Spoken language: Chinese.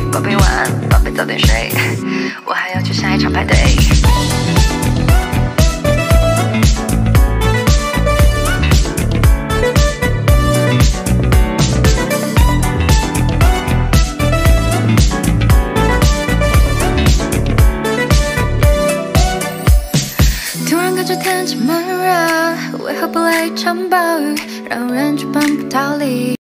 宝贝晚安，宝贝早点睡，我还要去下一场派对。突然感觉天气闷热，为何不来一场暴雨，让人却奔不逃离？